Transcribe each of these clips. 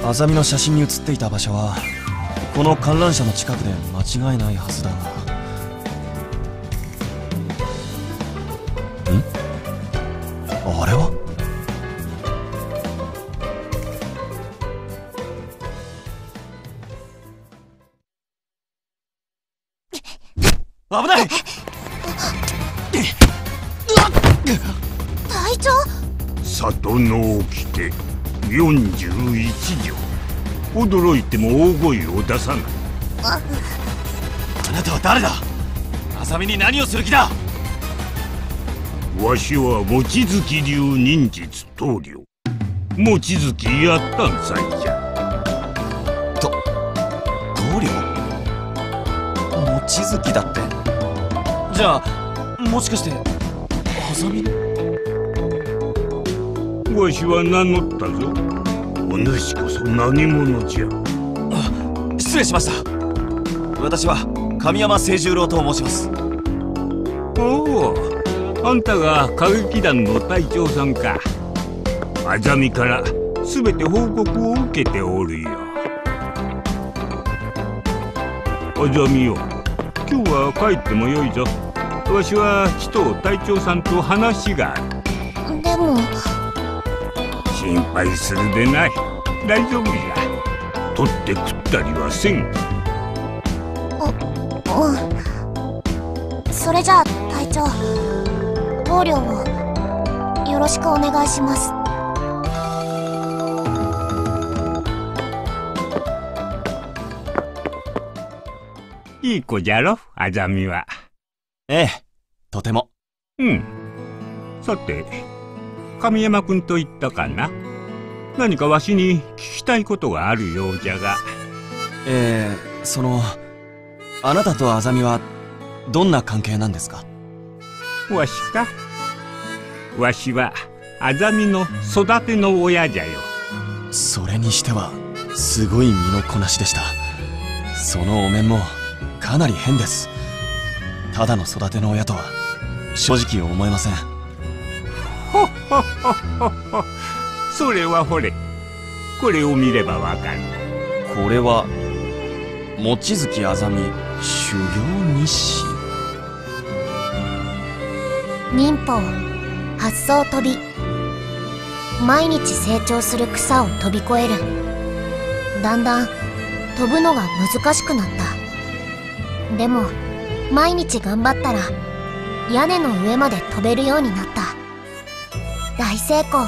あざみの写真に写っていた場所はこの観覧車の近くで間違いないはずだが。あれは危ない。 隊長、 里の掟41条。驚いても大声を出さない。 あなたは誰だ？あざみに何をする気だ？ わしは望月流忍術棟梁、望月やったんさいじゃ。 棟梁？望月だって。じゃあもしかしてあざみの？ わしは名乗ったぞ。お主こそ何者じゃ。 失礼しました。私は神山清十郎と申します。 おお、あんたが歌劇団の隊長さんか。あざみから全て報告を受けておるよ。あざみよ、今日は帰ってもよいぞ。わしはちと隊長さんと話がある。 でも心配するでない。大丈夫じゃ。取って食ったりはせん。 それじゃあ隊長、棟梁をよろしくお願いします。 いい子じゃろ、あざみは。 ええ、とても。 さて、神山君と言ったかな。何かわしに聞きたいことがあるようじゃが。 あなたとあざみはどんな関係なんですか？ わしか？わしはあざみの育ての親じゃよ。 それにしてはすごい身のこなしでした。そのお面もかなり変です。ただの育ての親とは正直思えません。 ほっほっほっほっほ。それはほれ、これを見ればわかる。 これは望月あざみ修行日誌。 忍法発想飛び。毎日成長する草を飛び越える。だんだん飛ぶのが難しくなった。でも毎日頑張ったら屋根の上まで飛べるようになった。大成功。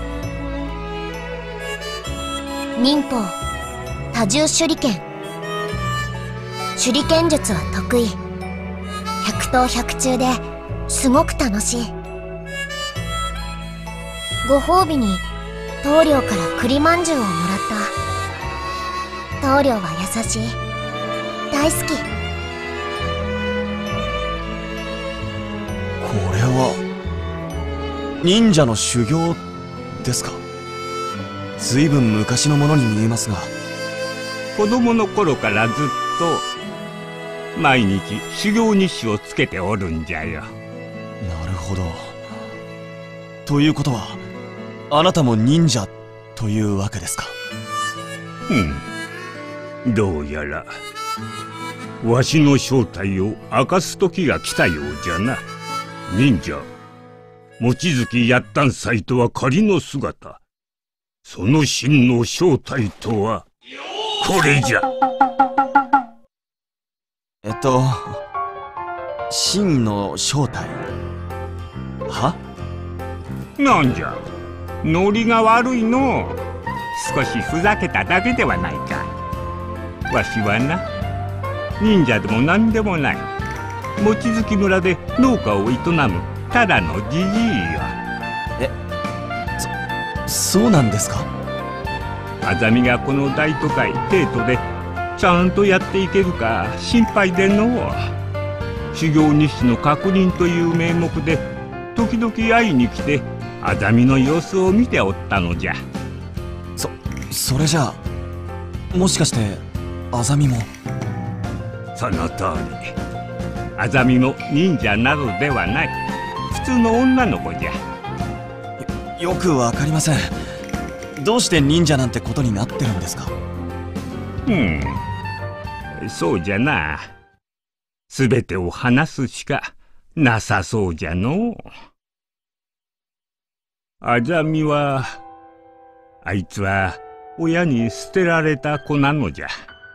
忍法多重手裏剣。手裏剣術は得意。百投百中ですごく楽しい。ご褒美に棟梁から栗まんじゅうをもらった。棟梁は優しい。大好き。 これは忍者の修行ですか？ずいぶん昔のものに見えますが。 子供の頃からずっと毎日修行日誌をつけておるんじゃよ。 なるほど。ということはあなたも忍者というわけですか？ どうやらわしの正体を明かす時が来たようじゃな。忍者望月やったんさいとは仮の姿。その真の正体とはこれじゃ。 真の正体は？ なんじゃ、ノリが悪いの。少しふざけただけではないか。わしはな、忍者でも何でもない。望月村で農家を営むただのじじいよ。 そうなんですか？ あざみがこの大都会帝都でちゃんとやっていけるか心配でのう。修行日誌の確認という名目で時々会いに来てあざみの様子を見ておったのじゃ。 それじゃあもしかしてあざみも？ その通り。あざみも忍者などではない。普通の女の子じゃ。 よくわかりません。 どうして忍者なんてことになってるんですか？ そうじゃな。すべてを話すしかなさそうじゃのう。あざみは、あいつは親に捨てられた子なのじゃ。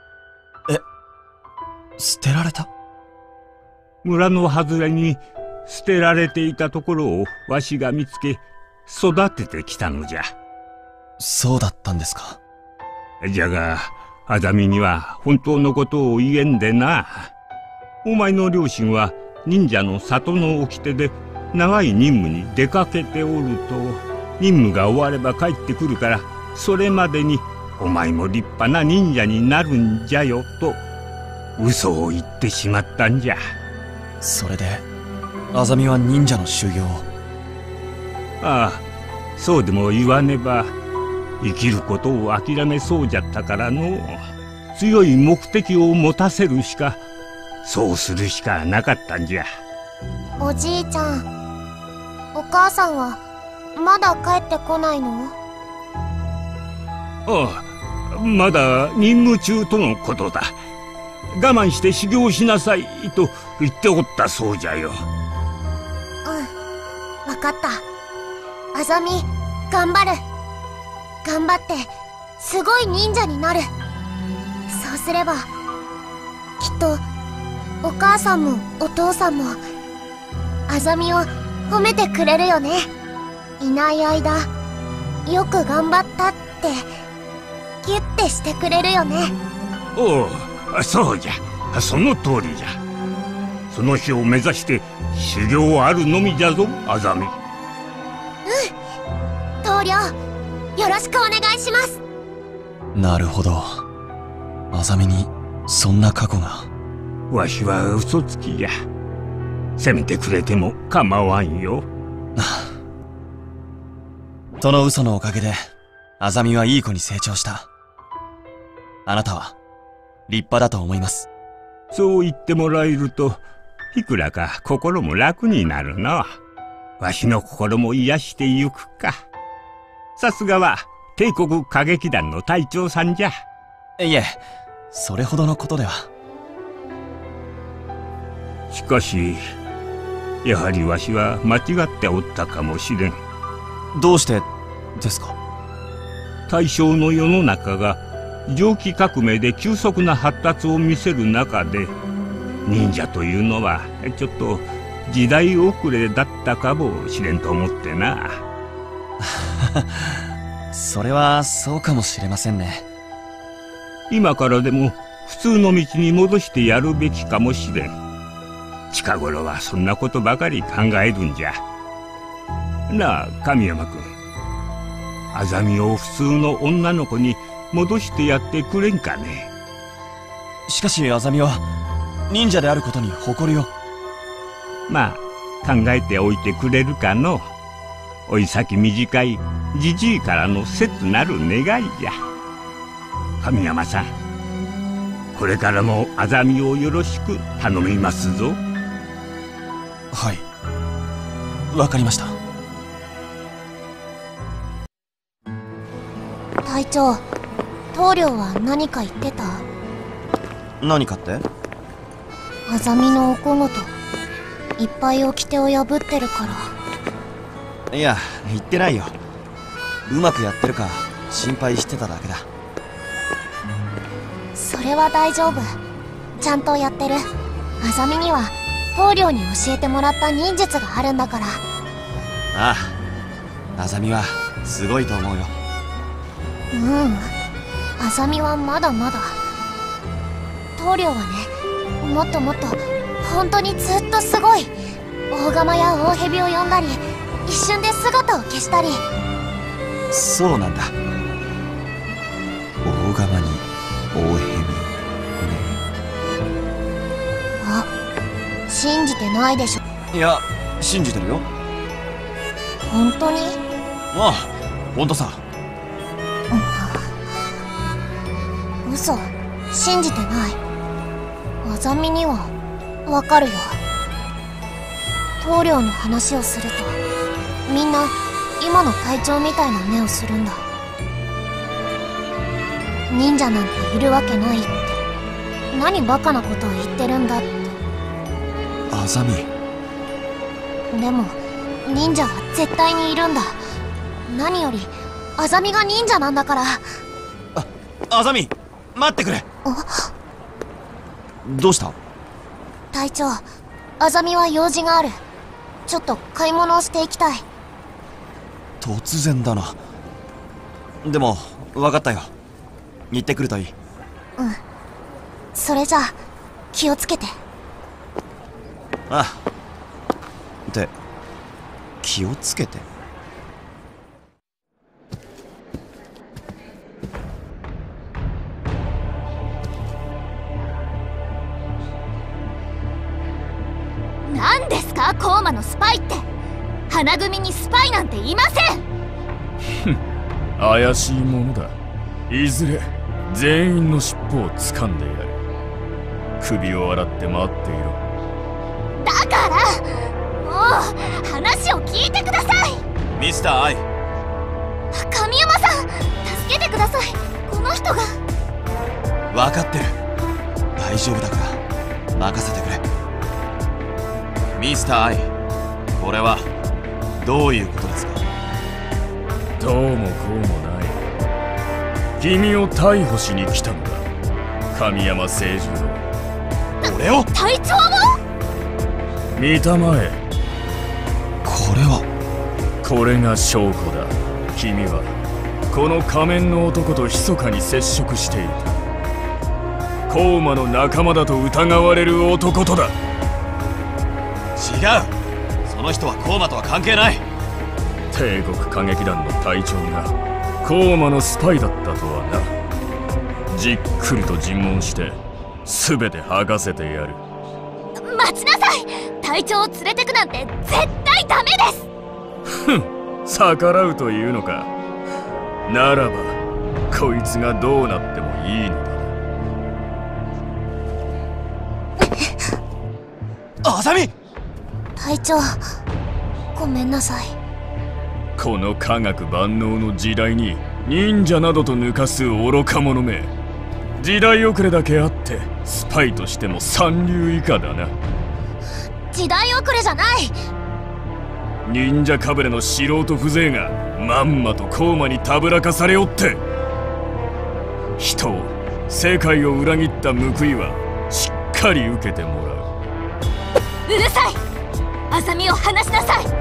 捨てられた？ 村の外れに捨てられていたところをわしが見つけ育ててきたのじゃ。 そうだったんですか。 じゃが、あざみには本当のことを言えんでな。お前の両親は忍者の里の掟で長い任務に出かけておると、任務が終われば帰ってくるから、それまでにお前も立派な忍者になるんじゃよと嘘を言ってしまったんじゃ。 それであざみは忍者の修行を？ ああ、そうでも言わねば生きることを諦めそうじゃったからの。強い目的を持たせるしか、そうするしかなかったんじゃ。 おじいちゃん、お母さんはまだ帰ってこないの？ ああ、まだ任務中とのことだ。我慢して修行しなさいと言っておったそうじゃよ。 わかった。あざみ、頑張る。頑張ってすごい忍者になる。そうすればきっとお母さんもお父さんもあざみを褒めてくれるよね。いない間よく頑張ったってギュッてしてくれるよね。 おう、そうじゃ。その通りじゃ。その日を目指して修行あるのみじゃぞ、あざみ。 棟梁、よろしくお願いします。 なるほど。あざみにそんな過去が。 わしは嘘つきじゃ。責めてくれても構わんよ。 その嘘のおかげであざみはいい子に成長した。あなたは立派だと思います。 そう言ってもらえるといくらか心も楽になるな。わしの心も癒してゆくか。さすがは帝国歌劇団の隊長さんじゃ。 いえ、それほどのことでは。 しかしやはりわしは間違っておったかもしれん。 どうしてですか？ 大正の世の中が蒸気革命で急速な発達を見せる中で、忍者というのはちょっと時代遅れだったかもしれんと思ってな。 それはそうかもしれませんね。 今からでも普通の道に戻してやるべきかもしれん。近頃はそんなことばかり考えるんじゃ。なあ、神山君。あざみを普通の女の子に戻してやってくれんかね。 しかしあざみは忍者であることに誇りを。 まあ、考えておいてくれるかの。おい先短いじじいからの切なる願いじゃ。神山さん、これからもあざみをよろしく頼みますぞ。 はい、わかりました。 隊長、棟梁は何か言ってた？ 何かって？ あざみのお小言いっぱい掟を破ってるから。 いや、言ってないよ。うまくやってるか心配してただけだ。 それは大丈夫。ちゃんとやってる。あざみには棟梁に教えてもらった忍術があるんだから。 ああ、あざみはすごいと思うよ。 あざみはまだまだ。棟梁はね、もっともっと本当にずっとすごい。大釜や大蛇を呼んだり、一瞬で姿を消したり。 そうなんだ。大釜に大蛇ね。 あ、信じてないでしょ。 いや、信じてるよ。 本当に？ ああ、ほんとさ。 嘘、信じてない。あざみにはわかるよ。棟梁の話をするとみんな今の隊長みたいな目をするんだ。 忍者なんているわけないって。何バカなことを言ってるんだって。 アザミ。 でも忍者は絶対にいるんだ。何よりアザミが忍者なんだから。 アザミ、待ってくれ。どうした？ 隊長、アザミは用事がある。ちょっと買い物をしていきたい。 突然だな。でも分かったよ。行ってくるといい。 それじゃあ気をつけて。 ああ。って気をつけて。 何ですか、コーマのスパイって。花組にスパイなんていません。 怪しいものだ。いずれ全員の尻尾を掴んでやる。首を洗って待っていろ。 だからもう話を聞いてください。 ミスターアイ。 神山さん、助けてください。この人が。 分かってる。大丈夫だから任せてくれ。ミスターアイ、これはどういうことですか？ どうもこうもない。君を逮捕しに来たのだ、神山清十郎。 俺を？ 隊長も？ 見たまえ。 これは。 これが証拠だ。君はこの仮面の男と密かに接触していた。高馬の仲間だと疑われる男とだ。 違う。その人はコーマとは関係ない。 帝国歌劇団の隊長が高馬のスパイだったとはな。じっくりと尋問して全て吐かせてやる。 待ちなさい。隊長を連れてくなんて絶対ダメです。 ふん、逆らうというのか。ならばこいつがどうなってもいいのだ。 アザミ。 隊長、ごめんなさい。 この科学万能の時代に忍者などと抜かす愚か者め。時代遅れだけあってスパイとしても三流以下だな。 時代遅れじゃない。 忍者かぶれの素人風情がまんまと高馬にたぶらかされおって、人を世界を裏切った報いはしっかり受けてもらう。 うるさい。アザミを離しなさい。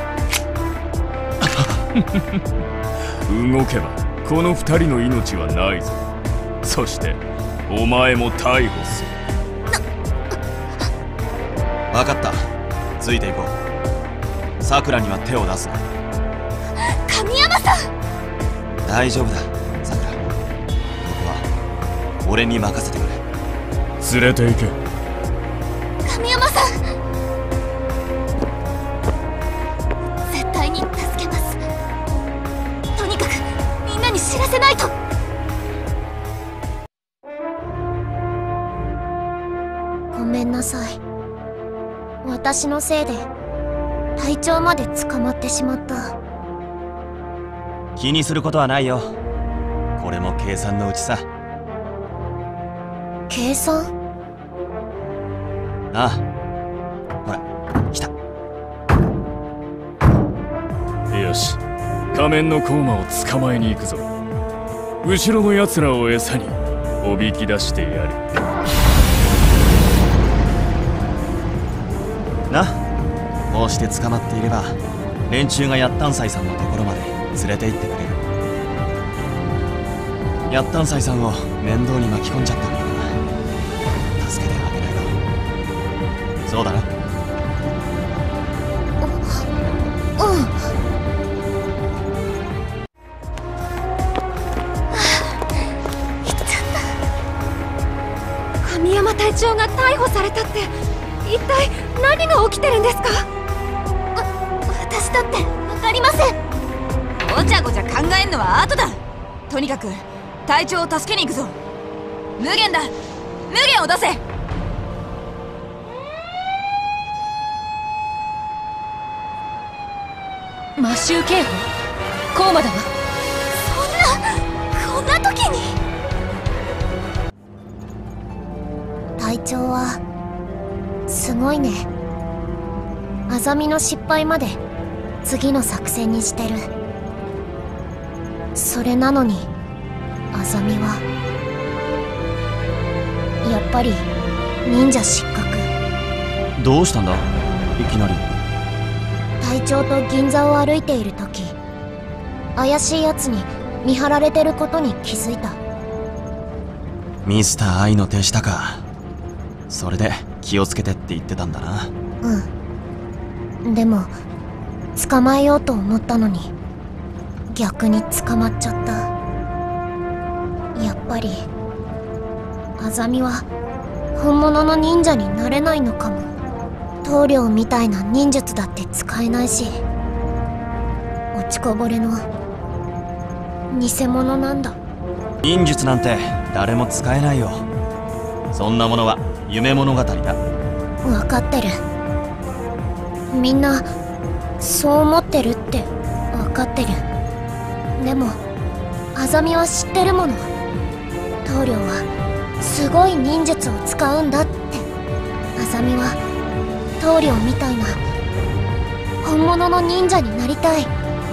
動けばこの二人の命はないぞ。そしてお前も逮捕する。 分かった。ついていこう。さくらには手を出すな。 神山さん。 大丈夫だ、さくら。ここは俺に任せてくれ。 連れて行け。 神山さん、絶対に助けます。とにかくみんなに知らせないと。ごめんなさい。私のせいで隊長まで捕まってしまった。 気にすることはないよ。これも計算のうちさ。 計算？ ああ、ほら来た。 よし、仮面の高馬を捕まえに行くぞ。後ろの奴らを餌におびき出してやる。 な、こうして捕まっていれば連中がヤッタンサイさんのところまで連れて行ってくれる。ヤッタンサイさんを面倒に巻き込んじゃったんだから助けてあげないと。そうだな。 神山隊長が逮捕されたって一体何が起きてるんですか？私だって分かりません。 ごちゃごちゃ考えんのは後だ。とにかく隊長を助けに行くぞ。無限だ、無限を出せ。 魔襲警報？コーマだわ。 こんな時に。 長はすごいね。アザミの失敗まで次の作戦にしてる。それなのにアザミはやっぱり忍者失格。 どうしたんだいきなり。 隊長と銀座を歩いている時、怪しいやつに見張られてることに気づいた。 ミスター愛の手下か。それで気をつけてって言ってたんだな。 うん。でも捕まえようと思ったのに逆に捕まっちゃった。やっぱりアザミは本物の忍者になれないのかも。棟梁みたいな忍術だって使えないし、落ちこぼれの偽物なんだ。 忍術なんて誰も使えないよ。そんなものは夢物語だ。 分かってる。みんなそう思ってるって分かってる。でもアザミは知ってるもの。棟梁はすごい忍術を使うんだって。アザミは棟梁みたいな本物の忍者になりたい。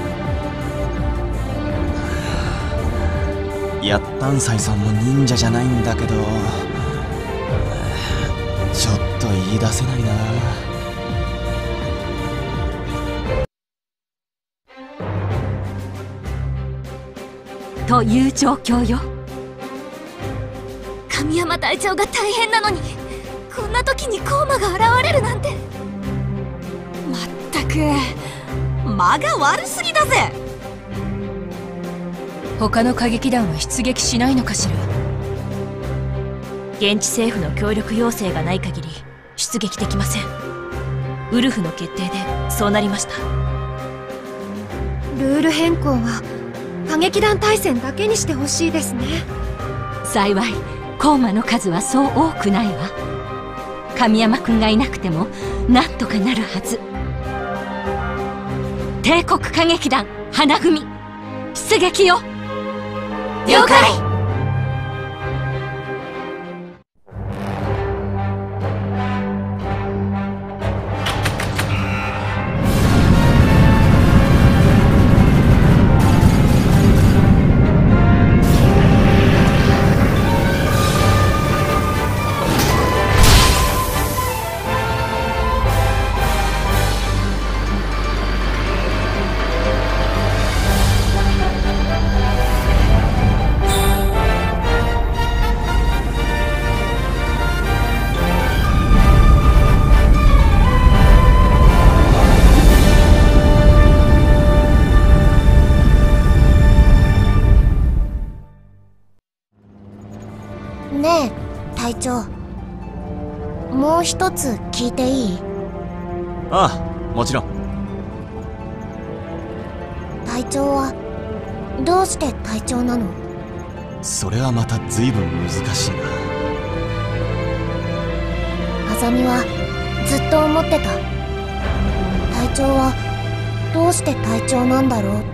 ヤッタンサイさんも忍者じゃないんだけど、ちょっと言い出せないな。 という状況よ。神山隊長が大変なのに、こんな時にコーマが現れるなんて。まったく間が悪すぎだぜ。 他の歌劇団は出撃しないのかしら。現地政府の協力要請がない限り出撃できません。ウルフの決定でそうなりました。 ルール変更は歌劇団対戦だけにしてほしいですね。 幸いコーマの数はそう多くないわ。神山くんがいなくてもなんとかなるはず。帝国歌劇団花組出撃よ。了解。 ねえ隊長、もう一つ聞いていい？ ああ、もちろん。 隊長はどうして隊長なの？ それはまた随分難しいな。 アザミはずっと思ってた。隊長はどうして隊長なんだろうって。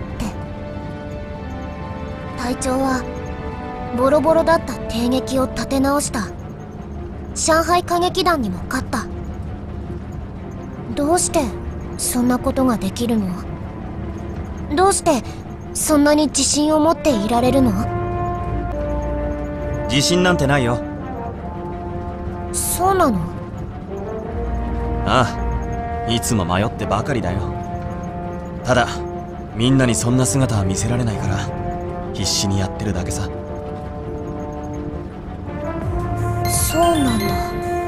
隊長はボロボロだった帝劇を立て直した。上海歌劇団にも勝った。どうしてそんなことができるの？どうしてそんなに自信を持っていられるの？ 自信なんてないよ。 そうなの？ ああ、いつも迷ってばかりだよ。ただみんなにそんな姿は見せられないから必死にやってるだけさ。 そうなんだ。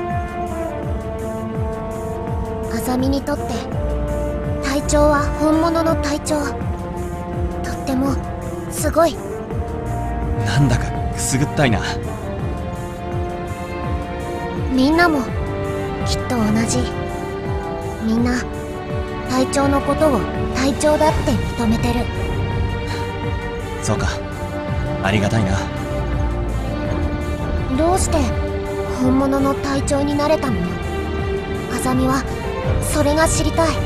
アザミにとって隊長は本物の隊長。とってもすごい。 なんだかくすぐったいな。 みんなもきっと同じ。みんな隊長のことを隊長だって認めてる。 そうか、ありがたいな。 どうして本物の隊長になれたの？アザミはそれが知りたい。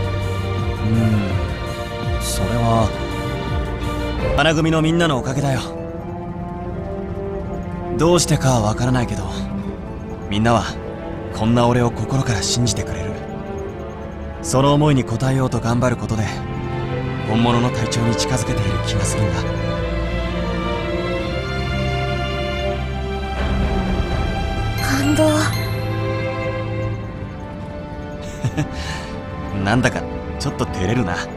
それは花組のみんなのおかげだよ。どうしてかはわからないけど、 みんなはこんな俺を心から信じてくれる。その思いに応えようと頑張ることで本物の隊長に近づけている気がするんだ。 感動。 なんだかちょっと照れるな。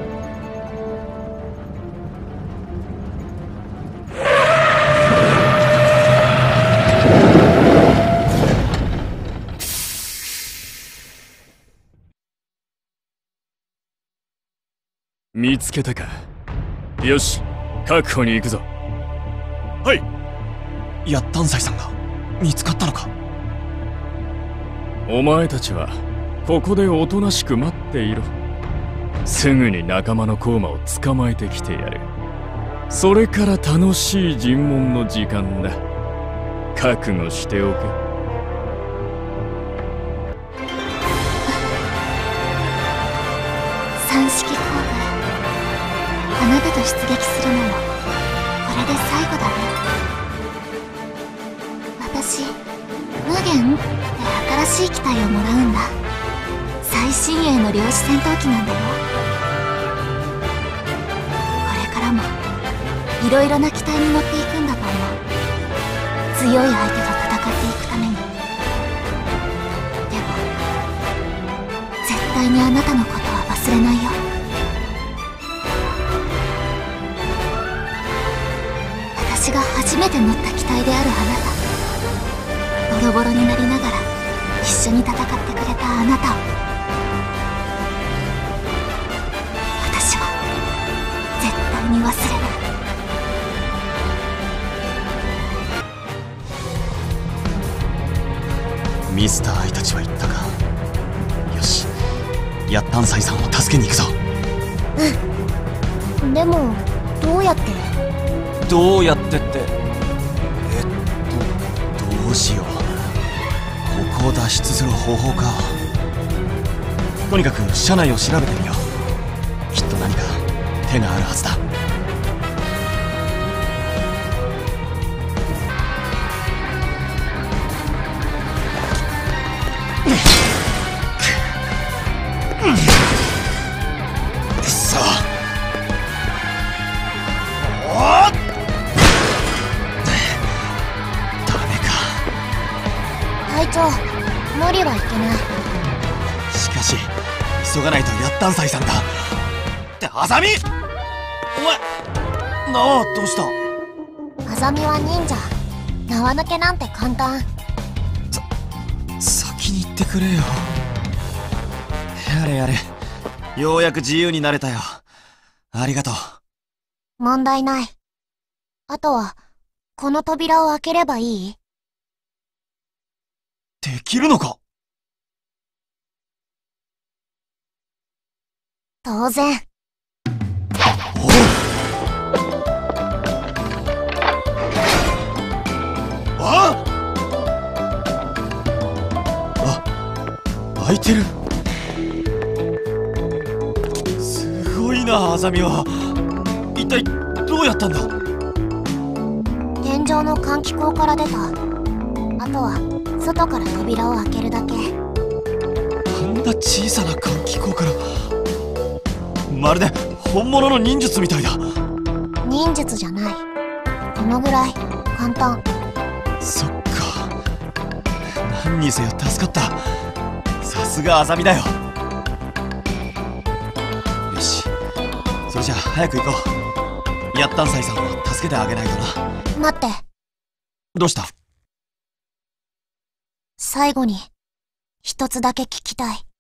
見つけたか。よし、確保に行くぞ。はい。 ヤッタンサイさんが見つかったのか。 お前たちはここでおとなしく待っていろ。すぐに仲間のコウマを捕まえてきてやる。それから楽しい尋問の時間だ。覚悟しておけ。 三式工具、あなたと出撃するのもこれで最後だね。私、無限って新しい機体をもらうんだ。最新鋭の量子戦闘機なんだよ。これからもいろいろな機体に乗っていくんだと思う。強い相手と戦っていくために。でも絶対にあなたのことは忘れないよ。私が初めて乗った機体であるあなた、ボロボロになりながら一緒に戦ってくれたあなたを、私は絶対に忘れない。 ミスターアイたちは言ったか。よし、ヤッタンサイさんを助けに行くぞ。 うん。でもどうやって？ どうやってって、どうしよう。ここを脱出する方法か。とにかく車内を調べてみよう。きっと何か手があるはずだ。 無理はいけない。 しかし急がないとヤッタンサイさんが。ってアザミ、お前なあ、どうした。 アザミは忍者、縄抜けなんて簡単。 先に言ってくれよ。やれやれ、ようやく自由になれたよ。ありがとう。 問題ない。あとはこの扉を開ければいい？ できるのか？ 当然。 おう。開いてる。すごいな、アザミは。一体どうやったんだ？ 天井の換気口から出た。あとは外から扉を開けるだけ。 あんな小さな換気口から。まるで本物の忍術みたいだ。 忍術じゃない。このぐらい簡単。 そっか。何にせよ助かった。さすがアザミだよ。よし、それじゃあ早く行こう。ヤッタンサイさんを助けてあげないとな。 待って。 どうした？ 最後に一つだけ聞きたい。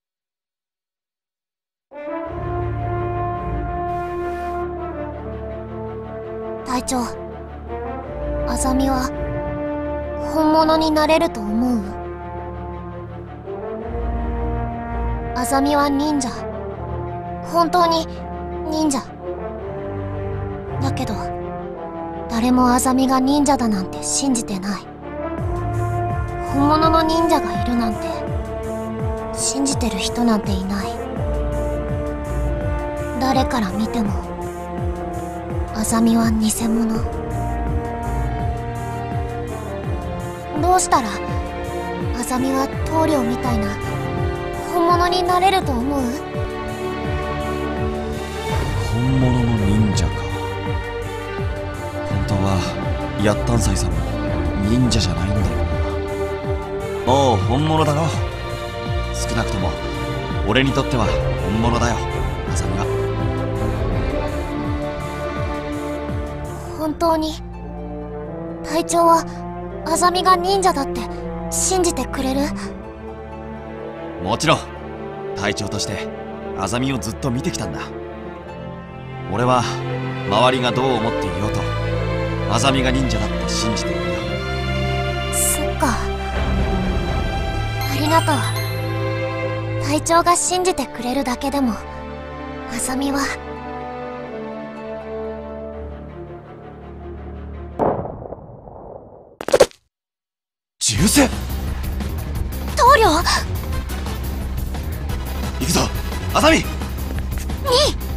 隊長、アザミは本物になれると思う？アザミは忍者。本当に忍者。だけど誰もアザミが忍者だなんて信じてない。本物の忍者がいるなんて信じてる人なんていない。誰から見てもアザミは偽物。どうしたらあざみは棟梁みたいな本物になれると思う？ 本物の忍者か。本当はヤッタンサイさんも忍者じゃないんだろうな。もう本物だろ。少なくとも俺にとっては本物だよ、あざみは。 本当に隊長はあざみが忍者だって信じてくれる？ もちろん隊長としてあざみをずっと見てきたんだ。俺は周りがどう思っていようとあざみが忍者だって信じているよ。 そっか、ありがとう。隊長が信じてくれるだけでもあざみは。 銃声。 棟梁。 行くぞあざみ。 に